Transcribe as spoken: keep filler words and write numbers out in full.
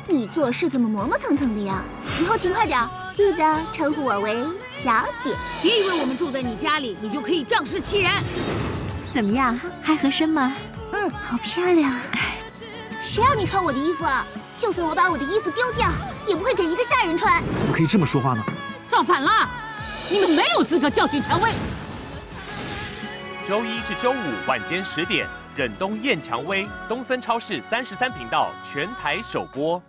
你做事怎么磨磨蹭蹭的呀？以后勤快点，记得称呼我为小姐。 别以为我们住在你家里，你就可以仗势欺人。 怎么样，还合身吗？ 嗯， 好漂亮。 哎，谁让你穿我的衣服啊？就算我把我的衣服丢掉，也不会给一个下人穿。 怎么可以这么说话呢？ 造反了！你们没有资格教训蔷薇。 周一至周五晚间十点，忍冬燕蔷薇，东森超市三十三频道全台首播。